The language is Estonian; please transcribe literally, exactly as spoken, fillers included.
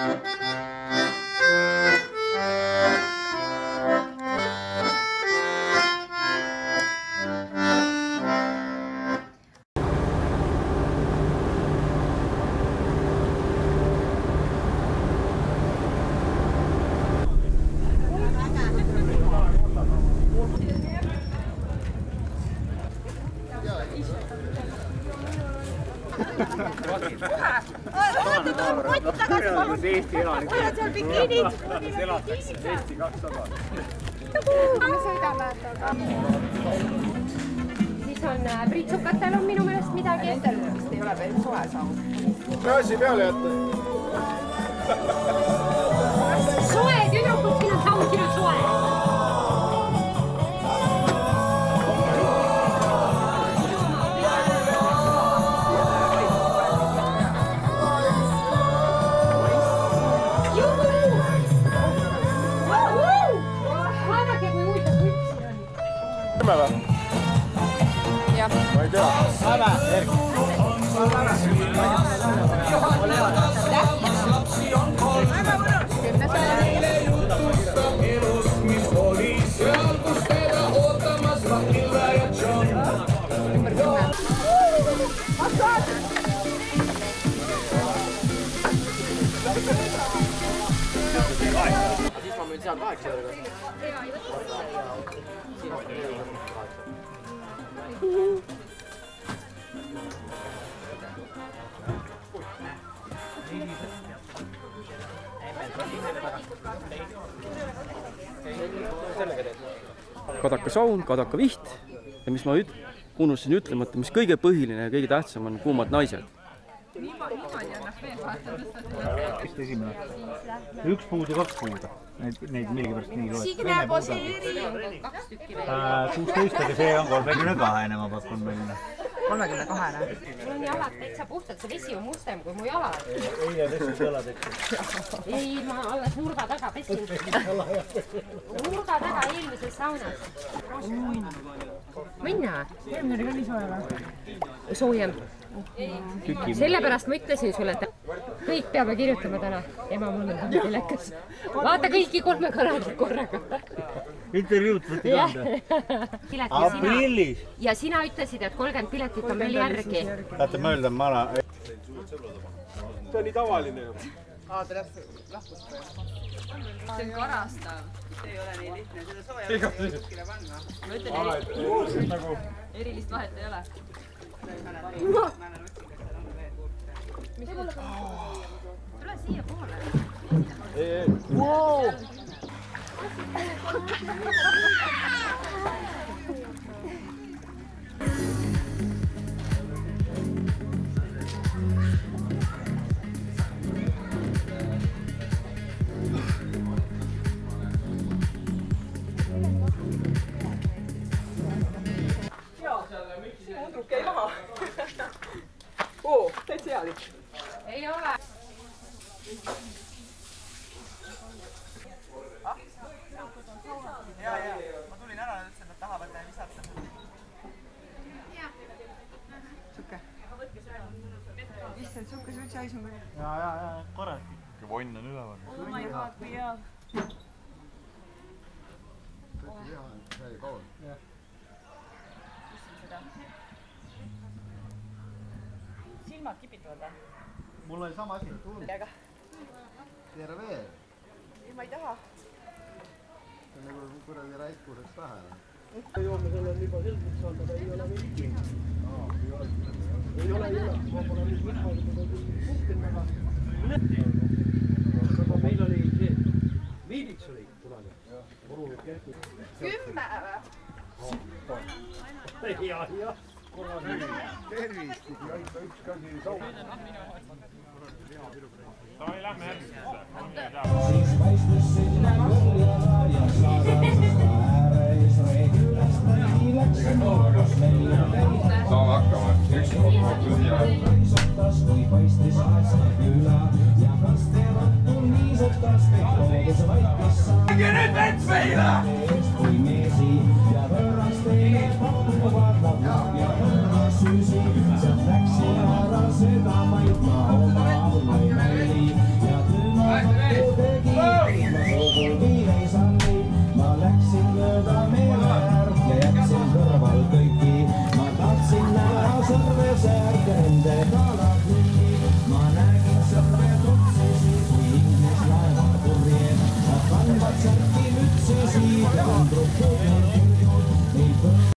Eesti elanik. Seal bikiinid. Elatakse Eesti kakssada. Me sõidame. Siis on pritsukatel on minu meelest midagi. Nendel vist ei ole veel soe saun. Kraasi peale jätta. Soe tüdrukud, siin on saun, siin on soe. Jah. Ma ei tea. Lähme, Erki. Ole hea. Kümnes on. Ümber kümme. Siis ma müün seal kaheksa eurga. Kadaka saun, kadaka viht ja mis ma unustasin ütlemata, mis kõige põhiline ja kõige tähtsam on kuumad naised. Vist esimene. Üks puud ja kaks puuda. Neid millipärast nii loed. Signe Poseeri on kaks tükki veel. kuusteist, aga see on kolmekümne kahene, ma pakun meile. kolmekümne kahene. Mul on jalad täitsa puhtalt, see vesi on mustem kui mu jalad. Eile pessid jalad eksid. Ei, ma alles nurga taga pessin. Nurga taga eelmises saunas. Minna. Eelmine oli ka nii sooja. Soojem. Sellepärast ma ütlesin sulle, et kõik peame kirjutama täna. Ema, mul on täna telekas. Vaata kõiki kolme kanali korraga. Intervjuud võtti kanda. Aprillis. Ja sina ütlesid, et kolmkümmend piletit on meil järgi. Tahate mõelda, ma ala... See on nii tavaline ju. Aa, te lahkuste. See on karastav. See ei ole nii lihtne. Seda sooja võtta kuskile panna. Ma ütlen, erilist vahet ei ole. Tule siia poole. Wow! Mundruk ei maha. Oo, täitsa healik. Ei ole. Jaa, jaa. Ma tulin ära, ütlesin, et tahavad visata. Sukke. Issand, sukke suitsi hais on küll. Jaa, jaa, jaa. Korralik. Vonn on üleval. Oh my god, kui hea. Täitsa hea, see ei kaua. Jah. Silmad kipituvad või? Mul oli sama asi. Aga? Terve veel. Ei, ma ei taha. See on nagu kuradi räikureks pähe. Joomisel on juba selgelt saanud, aga ei ole veel ikki. Ei ole, ei ole. Ma pole nüüd mitmaga puhkin taga. Aga meil oli see. Viiliks oli kunagi. Kümme või? Jah, jah. Tervist, pidi aita üks käsi sauna. Sai, lähme järgmisesse. Siis paistus sinna Norjala ja saadasest ääreis reegülast nii läks noorus meile täis. Saame hakkama, üks kohtus ja sotas, kui paistis aasta küla ja kas teevattu niisutas kõik loodus vaikis saa. Kõige nüüd vets meile! Kui meesi ja võrras teile pakku vaatab ja võrras süüsi, sealt läksin ära seda maid ma oma aulumeli ja tõmma nende kalakülli. Ma nägin sõpred otsisi, kui inglaslaeva purjed. Nad kandvad särki mütsisi, tundrub kuulnud külgud, ei põrg.